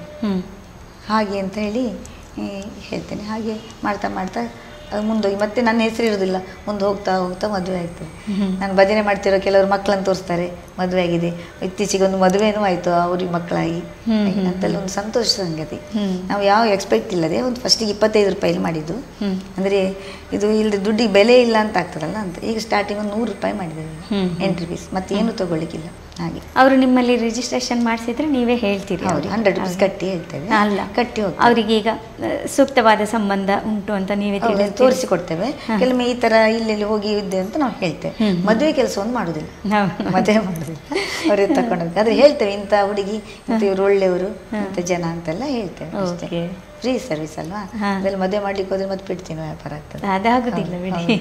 ಹಾಗೆ ಅಂತ ಹೇಳಿ ಹೇಳ್ತೇನೆ. ಹಾಗೆ ಮಾಡ್ತಾ ಮಾಡ್ತಾ ಮುಂದೋಗಿ ಮತ್ತೆ ನನ್ನ ಹೆಸರು ಇರೋದಿಲ್ಲ, ಮುಂದೆ ಹೋಗ್ತಾ ಹೋಗ್ತಾ ಮದುವೆ ಆಗ್ತದೆ. ನಾನು ಭಜನೆ ಮಾಡ್ತಿರೋ ಕೆಲವರು ಮಕ್ಕಳನ್ನು ತೋರಿಸ್ತಾರೆ, ಮದುವೆ ಆಗಿದೆ, ಇತ್ತೀಚೆಗೆ ಒಂದು ಮದುವೆನೂ ಆಯಿತು ಅವ್ರಿಗೆ ಮಕ್ಕಳಾಗಿ ಅಂತೆಲ್ಲ ಒಂದು ಸಂತೋಷ ಸಂಗತಿ. ನಾವು ಯಾವ ಎಕ್ಸ್ಪೆಕ್ಟ್ ಇಲ್ಲದೆ ಒಂದು ಫಸ್ಟಿಗೆ 25 ರೂಪಾಯಿಲಿ ಮಾಡಿದ್ದು. ಅಂದರೆ ಇದು ಇಲ್ಲದೆ ದುಡ್ಡಿಗೆ ಬೆಲೆ ಇಲ್ಲ ಅಂತ ಆಗ್ತದಲ್ಲ ಅಂತ. ಈಗ ಸ್ಟಾರ್ಟಿಂಗ್ ಒಂದು 100 ರೂಪಾಯಿ ಮಾಡಿದ್ದೇವೆ ಎಂಟ್ರಿ ಫೀಸ್, ಮತ್ತೆ ಏನು ತೊಗೊಳ್ಳಿಕ್ಕಿಲ್ಲ. ಹಾಗೆ ಅವರು ನಿಮ್ಮಲ್ಲಿ ರಿಜಿಸ್ಟ್ರೇಷನ್ ಮಾಡಿಸಿದ್ರೆ ನೀವೇ ಹೇಳ್ತೀರಿ? ಹೌದು, 100 ರೂಪೀಸ್ ಕಟ್ಟಿ ಹೇಳ್ತೇವೆ. ಅಲ್ಲ, ಕಟ್ಟಿ ಹೋಗಿ ಅವರಿಗೆ ಈಗ ಸೂಕ್ತವಾದ ಸಂಬಂಧ ಉಂಟು ಅಂತ ನೀವೇ ತೋರಿಸಿಕೊಡ್ತೇವೆ. ಕೆಲವೊಮ್ಮೆ ಈ ಥರ ಇಲ್ಲೆಲ್ಲಿ ಹೋಗಿ ಇದ್ದೆ ಅಂತ ನಾವು ಹೇಳ್ತೇವೆ. ಮದುವೆ ಕೆಲಸವನ್ನು ಮಾಡೋದಿಲ್ಲ, ಮದುವೆ ಮಾಡೋದಿಲ್ಲ, ಅವರೇ ತಗೊಂಡೋಗಿ. ಆದರೆ ಹೇಳ್ತೇವೆ, ಇಂಥ ಹುಡುಗಿ ಇಂಥ ಇವರು ಒಳ್ಳೆಯವರು ಇಂಥ ಜನ ಅಂತೆಲ್ಲ ಹೇಳ್ತೇವೆ. ಅಷ್ಟೇ, ಫ್ರೀ ಸರ್ವಿಸ್ ಅಲ್ವಾ. ಅದೆಲ್ಲ ಮದುವೆ ಮಾಡ್ಲಿಕ್ಕೆ ಹೋದ್ರೆ ಮತ್ತೆ ಬಿಡ್ತೀನಿ ವ್ಯಾಪಾರ ಆಗ್ತದೆ. ಅದಾಗೋದಿಲ್ಲ ಬಿಡಿ.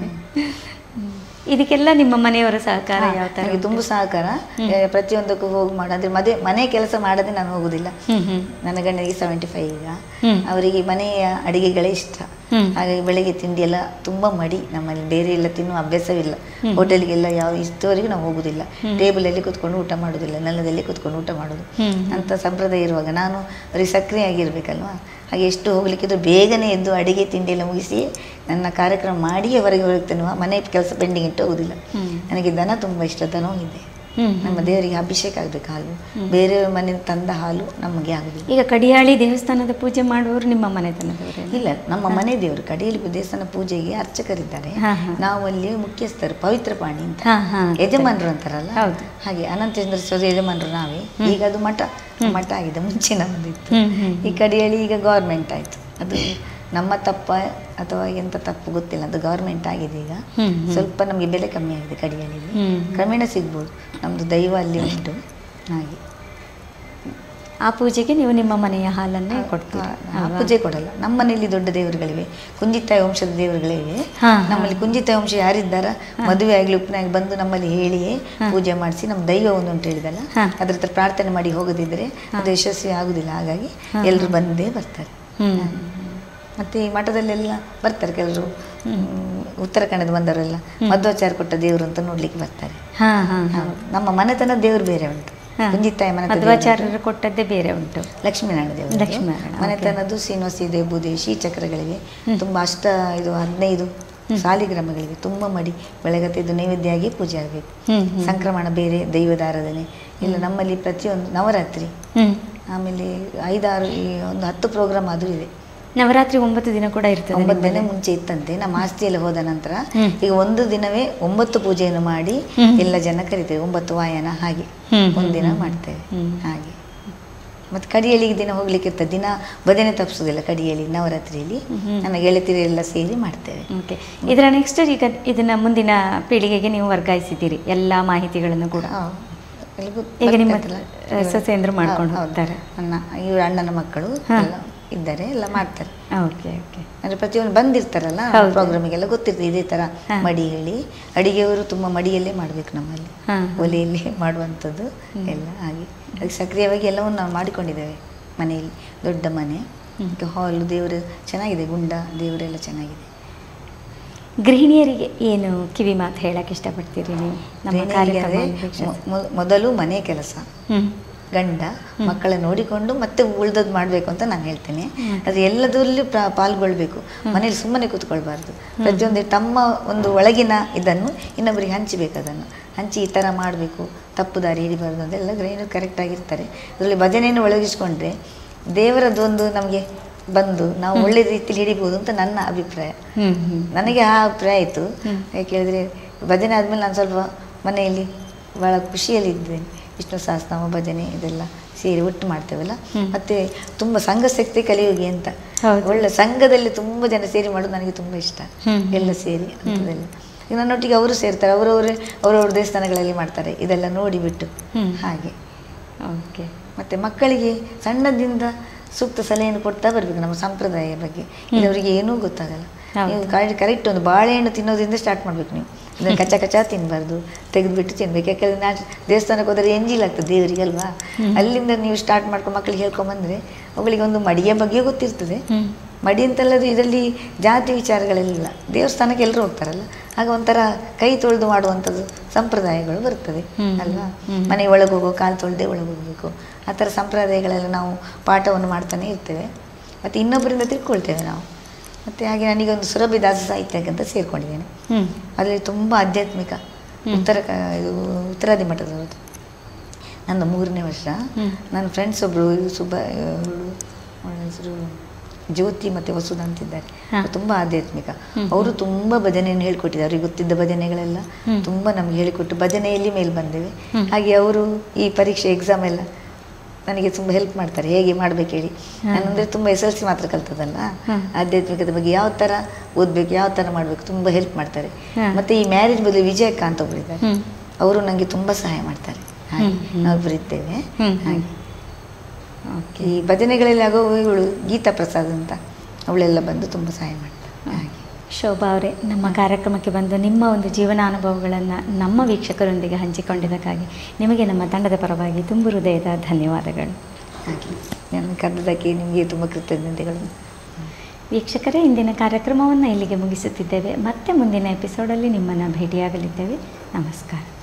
ಇದಕ್ಕೆಲ್ಲ ನಿಮ್ಮ ಮನೆಯವರ ಸಹಕಾರ ಯಾವ ಥರ? ನನಗೆ ತುಂಬ ಸಹಕಾರ. ಪ್ರತಿಯೊಂದಕ್ಕೂ ಹೋಗಿ ಮಾಡೋದ್ರೆ ಮನೆ ಕೆಲಸ ಮಾಡೋದೇ ನಾನು ಹೋಗುದಿಲ್ಲ. ನನ್ನ ಗಂಡನಿಗೆ 75 ಈಗ, ಅವರಿಗೆ ಮನೆಯ ಅಡಿಗೆಗಳೇ ಇಷ್ಟ. ಹಾಗಾಗಿ ಬೆಳಗ್ಗೆ ತಿಂಡಿ ಎಲ್ಲ ತುಂಬ ಮಡಿ. ನಮ್ಮಲ್ಲಿ ಬೇರೆ ಎಲ್ಲ ತಿನ್ನುವ ಅಭ್ಯಾಸವಿಲ್ಲ. ಹೋಟೆಲ್ಗೆಲ್ಲ ಯಾವ ಇಷ್ಟವರೆಗೂ ನಾವು ಹೋಗುದಿಲ್ಲ. ಟೇಬಲಲ್ಲಿ ಕೂತ್ಕೊಂಡು ಊಟ ಮಾಡೋದಿಲ್ಲ, ನೆಲದಲ್ಲಿ ಕೂತ್ಕೊಂಡು ಊಟ ಮಾಡೋದು ಅಂತ ಸಂಪ್ರದಾಯ ಇರುವಾಗ ನಾನು ಅವ್ರಿಗೆ ಸಕ್ರಿಯಾಗಿರ್ಬೇಕಲ್ವಾ. ಹಾಗೆ ಎಷ್ಟು ಹೋಗ್ಲಿಕ್ಕಿದ್ರು ಬೇಗನೆ ಎದ್ದು ಅಡಿಗೆ ತಿಂಡಿ ಎಲ್ಲ ಮುಗಿಸಿ ನನ್ನ ಕಾರ್ಯಕ್ರಮ ಮಾಡಿಯೇ ಹೊರಗೆ ಹೋಗ್ತೇನೆ. ಮನೆ ಕೆಲಸ ಪೆಂಡಿಂಗ್ ಇಟ್ಟು ಹೋಗುದಿಲ್ಲ. ನನಗೆ ದನ ತುಂಬ ಇಷ್ಟ, ದನವೂ ಇದೆ. ನಮ್ಮ ದೇವರಿಗೆ ಅಭಿಷೇಕ ಆಗಬೇಕು ಹಾಲು. ಬೇರೆಯವ್ರ ಮನೆ ತಂದ ಹಾಲು ನಮಗೆ ಆಗುದಿಲ್ಲ. ಈಗ ಕಡಿಯಾಳಿ ದೇವಸ್ಥಾನದ ಪೂಜೆ ಮಾಡುವವರು ನಿಮ್ಮ ಮನೆತನದವರು? ಇಲ್ಲ, ನಮ್ಮ ಮನೆ ದೇವರು. ಕಡಿಯಾಳಿ ದೇವಸ್ಥಾನ ಪೂಜೆಗೆ ಅರ್ಚಕರಿದ್ದಾರೆ. ನಾವು ಅಲ್ಲಿ ಮುಖ್ಯಸ್ಥರು, ಪವಿತ್ರ ಪಾಣಿ ಅಂತ ಯಜಮಾನರು ಅಂತಾರಲ್ಲ ಹಾಗೆ. ಅನಂತೇಂದ್ರ ಸ್ವಾಮಿ ಯಜಮಾನರು ನಾವೇ. ಈಗ ಅದು ಮಠ ಆಗಿದೆ, ಮುಂಚೆ ನಮ್ಮದಿತ್ತು. ಈ ಕಡಿಯಾಳಿ ಈಗ ಗೌರ್ಮೆಂಟ್ ಆಯ್ತು. ಅದು ನಮ್ಮ ತಪ್ಪ ಅಥವಾ ಎಂತ ತಪ್ಪು ಗೊತ್ತಿಲ್ಲ, ಅದು ಗೌರ್ಮೆಂಟ್ ಆಗಿದೆ ಈಗ. ಸ್ವಲ್ಪ ನಮಗೆ ಬೆಲೆ ಕಮ್ಮಿ ಆಗಿದೆ ಕಡಿಯಾಳಿಗೆ. ಕ್ರಮೇಣ ಸಿಗ್ಬೋದು, ನಮ್ಮದು ದೈವ ಅಲ್ಲಿ ಉಂಟು. ಹಾಗೆ ಆ ಪೂಜೆಗೆ ನೀವು ನಿಮ್ಮ ಮನೆಯ ಹಾಲನ್ನೇ ಕೊಡ್ತೀರಾ? ಆ ಪೂಜೆ ಕೊಡಲ್ಲ. ನಮ್ಮ ಮನೆಯಲ್ಲಿ ದೊಡ್ಡ ದೇವರುಗಳಿವೆ, ಕುಂಜಿತಾಯಿ ವಂಶದ ದೇವರುಗಳಿವೆ. ನಮ್ಮಲ್ಲಿ ಕುಂಜಿತಾಯಿ ವಂಶ ಯಾರಿದ್ದಾರ ಮದುವೆ ಆಗಲಿ ಉಪ್ಪನಾಗಿ ಬಂದು ನಮ್ಮಲ್ಲಿ ಹೇಳಿಯೇ ಪೂಜೆ ಮಾಡಿಸಿ, ನಮ್ಮ ದೈವ ಒಂದು ಉಂಟು ಹೇಳಿದಲ್ಲ, ಅದ್ರ ಹತ್ರ ಪ್ರಾರ್ಥನೆ ಮಾಡಿ ಹೋಗದಿದ್ರೆ ಅದು ಯಶಸ್ವಿ ಆಗುದಿಲ್ಲ. ಹಾಗಾಗಿ ಎಲ್ಲರೂ ಬಂದೇ ಬರ್ತಾರೆ. ಮತ್ತು ಈ ಮಠದಲ್ಲೆಲ್ಲ ಬರ್ತಾರೆ ಕೆಲವರು, ಉತ್ತರ ಕನ್ನಡದ ಬಂದವರೆಲ್ಲ ಮಧ್ವಾಚಾರ ಕೊಟ್ಟ ದೇವರು ಅಂತ ನೋಡ್ಲಿಕ್ಕೆ ಬರ್ತಾರೆ. ನಮ್ಮ ಮನೆತನ ದೇವರು ಬೇರೆ ಉಂಟು. ಕುಂಜಿತಾಯಿ ಮಧ್ವಾಚಾರ್ಯರು ಕೊಟ್ಟದ್ದೇ ಬೇರೆ ಉಂಟು. ಲಕ್ಷ್ಮೀನಾರಾಯಣ ದೇವರು ಮನೆತನದ್ದು ಶ್ರೀನಿವಾಸಿ ದೇವಭೂದೇವಿ ಶ್ರೀಚಕ್ರಗಳಿವೆ. ತುಂಬ 15 ಸಾಲಿಗ್ರಾಮಗಳಿವೆ. ತುಂಬ ಮಡಿ ಬೆಳಗತ್ತೆ ಇದು ನೈವೇದ್ಯ ಆಗಿ ಪೂಜೆ ಆಗಬೇಕು. ಸಂಕ್ರಮಣ ಬೇರೆ, ದೈವದ ಆರಾಧನೆ ಇಲ್ಲ. ನಮ್ಮಲ್ಲಿ ಪ್ರತಿಯೊಂದು ನವರಾತ್ರಿ, ಆಮೇಲೆ 5-6 ಒಂದು 10 ಪ್ರೋಗ್ರಾಮ್ ಆದರೂ ಇದೆ. ನವರಾತ್ರಿ 9 ದಿನ ಕೂಡ ಇರ್ತದೆ. 9 ದಿನ ಮುಂಚೆ ಇತ್ತಂತೆ. ನಮ್ಮ ಆಸ್ತಿಯಲ್ಲಿ ಹೋದ ನಂತರ ಈಗ ಒಂದು ದಿನವೇ 9 ಪೂಜೆಯನ್ನು ಮಾಡಿ ಎಲ್ಲ ಜನ ಕರಿತೇವೆ. 9 ವಾಯನ ಹಾಗೆ ಒಂದಿನ ಮಾಡ್ತೇವೆ ಹಾಗೆ. ಮತ್ತು ಕಡಿಯಾಳಿಗೆ ದಿನ ಹೋಗ್ಲಿಕ್ಕೆ ಇರ್ತದೆ. ದಿನ ಭಜನೆ ತಪ್ಪಿಸೋದಿಲ್ಲ ಕಡಿಯಾಳಿ ನವರಾತ್ರಿಯಲ್ಲಿ. ನನ್ನ ಗೆಳತಿಯರು ಎಲ್ಲ ಸೇರಿ ಮಾಡ್ತೇವೆ. ಓಕೆ, ಇದರ ನೆಕ್ಸ್ಟ್ ಈಗ ಇದನ್ನ ಮುಂದಿನ ಪೀಳಿಗೆಗೆ ನೀವು ವರ್ಗಾಯಿಸಿದ್ದೀರಿ ಎಲ್ಲ ಮಾಹಿತಿಗಳನ್ನು ಕೂಡ. ಈಗ ನಿಮ್ಮ ಸೊಸೆಯಂದ್ರು ಮಾಡ್ಕೊಂಡು ಹೋಗ್ತಾರೆ. ಇವರು ಅಣ್ಣನ ಮಕ್ಕಳು ಇದ್ದಾರೆ, ಎಲ್ಲ ಮಾಡ್ತಾರೆ. Okay okay. ಅಂದರೆ ಪ್ರತಿಯೊಂದು ಬಂದಿರ್ತಾರಲ್ಲ ಪ್ರೋಗ್ರಾಮಿಗೆಲ್ಲ ಗೊತ್ತಿರ್ತದೆ ಇದೇ ಥರ ಮಡಿ ಹೇಳಿ. ಅಡಿಗೆಯವರು ತುಂಬ ಮಡಿಯಲ್ಲೇ ಮಾಡಬೇಕು, ನಮ್ಮಲ್ಲಿ ಒಲೆಯಲ್ಲಿ ಮಾಡುವಂಥದ್ದು ಎಲ್ಲ ಹಾಗೆ. ಅದಕ್ಕೆ ಸಕ್ರಿಯವಾಗಿ ಎಲ್ಲವನ್ನು ನಾವು ಮಾಡಿಕೊಂಡಿದ್ದೇವೆ ಮನೆಯಲ್ಲಿ. ದೊಡ್ಡ ಮನೆ, ಹಾಲು, ದೇವರು ಚೆನ್ನಾಗಿದೆ, ಗುಂಡ ದೇವರೆಲ್ಲ ಚೆನ್ನಾಗಿದೆ. ಗೃಹಿಣಿಯರಿಗೆ ಏನು ಕಿವಿ ಮಾತು ಹೇಳಕ್ಕೆ ಇಷ್ಟಪಡ್ತೀರಿ ನೀವು? ಮೊದಲು ಮನೆ ಕೆಲಸ, ಗಂಡ ಮಕ್ಕಳ ನೋಡಿಕೊಂಡು ಮತ್ತೆ ಉಳ್ದದ್ದು ಮಾಡಬೇಕು ಅಂತ ನಾನು ಹೇಳ್ತೇನೆ. ಅದು ಎಲ್ಲದರಲ್ಲೂ ಪಾಲ್ಗೊಳ್ಬೇಕು. ಮನೇಲಿ ಸುಮ್ಮನೆ ಕೂತ್ಕೊಳ್ಬಾರ್ದು. ಪ್ರತಿಯೊಂದು ತಮ್ಮ ಒಂದು ಒಳಗಿನ ಇದನ್ನು ಇನ್ನೊಬ್ಬರಿಗೆ ಹಂಚಬೇಕು. ಅದನ್ನು ಹಂಚಿ ಈ ಥರ ಮಾಡಬೇಕು, ತಪ್ಪು ದಾರಿ ಹಿಡಿಬಾರ್ದು ಅಂತ ಎಲ್ಲ ಗೃಹಿಣಿಯರು ಕರೆಕ್ಟಾಗಿರ್ತಾರೆ. ಅದರಲ್ಲಿ ಭಜನೆಯನ್ನು ಒಳಗಿಸ್ಕೊಂಡ್ರೆ ದೇವರದ್ದೊಂದು ನಮಗೆ ಬಂದು ನಾವು ಒಳ್ಳೆ ರೀತಿಯಲ್ಲಿ ಹಿಡಿಬೋದು ಅಂತ ನನ್ನ ಅಭಿಪ್ರಾಯ. ನನಗೆ ಆ ಅಭಿಪ್ರಾಯ ಆಯಿತು. ಯಾಕೆ ಹೇಳಿದ್ರೆ ಭಜನೆ ಆದಮೇಲೆ ನಾನು ಸ್ವಲ್ಪ ಮನೆಯಲ್ಲಿ ಭಾಳ ಖುಷಿಯಲ್ಲಿದ್ದೇನೆ. ವಿಷ್ಣು ಸಹಸ್ರನಾಮ, ಭಜನೆ ಇದೆಲ್ಲ ಸೇರಿ ಒಟ್ಟು ಮಾಡ್ತೇವಲ್ಲ. ಮತ್ತು ತುಂಬ ಸಂಘ ಶಕ್ತಿ ಕಲಿಯೋಗಿ ಅಂತ ಒಳ್ಳೆ ಸಂಘದಲ್ಲಿ ತುಂಬ ಜನ ಸೇರಿ ಮಾಡೋದು ನನಗೆ ತುಂಬ ಇಷ್ಟ. ಎಲ್ಲ ಸೇರಿ ಅಂಥದ್ದೆಲ್ಲ. ಈಗ ನನ್ನೊಟ್ಟಿಗೆ ಅವರು ಸೇರ್ತಾರೆ, ಅವರವ್ರ ದೇವಸ್ಥಾನಗಳಲ್ಲಿ ಮಾಡ್ತಾರೆ. ಇದೆಲ್ಲ ನೋಡಿಬಿಟ್ಟು ಹಾಗೆ. ಓಕೆ. ಮತ್ತು ಮಕ್ಕಳಿಗೆ ಸಣ್ಣದಿಂದ ಸೂಕ್ತ ಸಲಹೆಯನ್ನು ಕೊಡ್ತಾ ಬರಬೇಕು ನಮ್ಮ ಸಂಪ್ರದಾಯ ಬಗ್ಗೆ. ಇದವರಿಗೆ ಏನೂ ಗೊತ್ತಾಗಲ್ಲ. ನೀವು ಕರೆಕ್ಟ್ ಒಂದು ಬಾಳೆಹಣ್ಣು ತಿನ್ನೋದ್ರಿಂದ ಸ್ಟಾರ್ಟ್ ಮಾಡಬೇಕು. ನೀವು ಇದನ್ನು ಕಚ್ಚ ತಿನ್ನಬಾರ್ದು, ತೆಗೆದುಬಿಟ್ಟು ತಿನ್ಬೇಕು. ಯಾಕೆಂದರೆ ನಾನು ದೇವಸ್ಥಾನಕ್ಕೆ ಹೋದರೆ ಎಂಜಿಲಾಗ್ತದೆ ದೇವರಿಗೆ ಅಲ್ವಾ. ಅಲ್ಲಿಂದ ನೀವು ಸ್ಟಾರ್ಟ್ ಮಾಡ್ಕೊಂಡು ಮಕ್ಕಳಿಗೆ ಹೇಳ್ಕೊಂಬಂದರೆ ಅವುಗಳಿಗೆ ಒಂದು ಮಡಿಯ ಬಗ್ಗೆ ಗೊತ್ತಿರ್ತದೆ. ಮಡಿ ಅಂತಲ್ಲದು ಇದರಲ್ಲಿ ಜಾತಿ ವಿಚಾರಗಳೆಲ್ಲ. ದೇವಸ್ಥಾನಕ್ಕೆ ಎಲ್ಲರೂ ಹೋಗ್ತಾರಲ್ಲ, ಆಗ ಒಂಥರ ಕೈ ತೊಳೆದು ಮಾಡುವಂಥದ್ದು ಸಂಪ್ರದಾಯಗಳು ಬರ್ತದೆ ಅಲ್ವಾ. ಮನೆ ಒಳಗೆ ಹೋಗೋ ಕಾಲು ತೊಳೆದೇ ಒಳಗೆ ಹೋಗಬೇಕು, ಆ ಥರ ಸಂಪ್ರದಾಯಗಳೆಲ್ಲ ನಾವು ಪಾಠವನ್ನು ಮಾಡ್ತಾನೆ ಇರ್ತೇವೆ. ಮತ್ತು ಇನ್ನೊಬ್ಬರಿಂದ ತಿಳ್ಕೊಳ್ತೇವೆ ನಾವು. ಮತ್ತು ಹಾಗೆ ನನಗೊಂದು ಸುರಭಿ ದಾಸ ಸಾಹಿತ್ಯಕ್ಕೆ ಅಂತ ಸೇರಿಕೊಂಡಿದ್ದೇನೆ. ಅದರಲ್ಲಿ ತುಂಬ ಆಧ್ಯಾತ್ಮಿಕ ಇದು ಉತ್ತರಾದಿ ಮಠದವ್ರದ್ದು. ನಂದು 3ನೇ ವರ್ಷ. ನನ್ನ ಫ್ರೆಂಡ್ಸ್ ಒಬ್ಬರು ಹೆಸರು ಜ್ಯೋತಿ ಮತ್ತು ವಸುಧ ಅಂತಿದ್ದಾರೆ. ತುಂಬ ಆಧ್ಯಾತ್ಮಿಕ. ಅವರು ತುಂಬ ಭಜನೆಯನ್ನು ಹೇಳಿಕೊಟ್ಟಿದ್ದಾರೆ. ಅವ್ರಿಗೆ ಗೊತ್ತಿದ್ದ ಭಜನೆಗಳೆಲ್ಲ ತುಂಬ ನಮ್ಗೆ ಹೇಳಿಕೊಟ್ಟು ಭಜನೆಯಲ್ಲಿ ಮೇಲೆ ಬಂದೇವೆ. ಹಾಗೆ ಅವರು ಈ ಪರೀಕ್ಷೆ ಎಕ್ಸಾಮ್ ಎಲ್ಲ ನನಗೆ ತುಂಬ ಹೆಲ್ಪ್ ಮಾಡ್ತಾರೆ, ಹೇಗೆ ಮಾಡ್ಬೇಕು ಹೇಳಿ. ನಾನಂದರೆ ತುಂಬ SLC ಮಾತ್ರ ಕಲ್ತದಲ್ಲ, ಆಧ್ಯಾತ್ಮಿಕದ ಬಗ್ಗೆ ಯಾವ ಥರ ಓದಬೇಕು, ಯಾವ ಥರ ಮಾಡಬೇಕು ತುಂಬ ಹೆಲ್ಪ್ ಮಾಡ್ತಾರೆ. ಮತ್ತು ಈ ಮ್ಯಾರೇಜ್ ಬದಲು ವಿಜಯಕ್ಕ ಅಂತ ಒಬ್ಬರಿದ್ದಾರೆ, ಅವರು ನನಗೆ ತುಂಬ ಸಹಾಯ ಮಾಡ್ತಾರೆ. ಹಾಗೆ ನಾವು ಬರೀತೇವೆ. ಹಾಗೆ ಈ ಭಜನೆಗಳಲ್ಲಿ ಆಗೋ ಇವಳು ಗೀತಾ ಪ್ರಸಾದ್ ಅಂತ ಅವಳೆಲ್ಲ ಬಂದು ತುಂಬ ಸಹಾಯ ಮಾಡ್ತಾರೆ. ಹಾಗೆ ಶೋಭಾ ಅವರೇ, ನಮ್ಮ ಕಾರ್ಯಕ್ರಮಕ್ಕೆ ಬಂದು ನಿಮ್ಮ ಒಂದು ಜೀವನ ಅನುಭವಗಳನ್ನು ನಮ್ಮ ವೀಕ್ಷಕರೊಂದಿಗೆ ಹಂಚಿಕೊಂಡಿದ್ದಕ್ಕಾಗಿ ನಿಮಗೆ ನಮ್ಮ ತಂಡದ ಪರವಾಗಿ ತುಂಬ ಹೃದಯದ ಧನ್ಯವಾದಗಳು. ಹಾಗೆ ನನ್ನ ಕರೆದಕ್ಕೆ ನಿಮಗೆ ತುಂಬ ಕೃತಜ್ಞತೆಗಳು. ವೀಕ್ಷಕರೇ, ಇಂದಿನ ಕಾರ್ಯಕ್ರಮವನ್ನು ಇಲ್ಲಿಗೆ ಮುಗಿಸುತ್ತಿದ್ದೇವೆ. ಮತ್ತೆ ಮುಂದಿನ ಎಪಿಸೋಡಲ್ಲಿ ನಿಮ್ಮನ್ನು ಭೇಟಿಯಾಗಲಿದ್ದೇವೆ. ನಮಸ್ಕಾರ.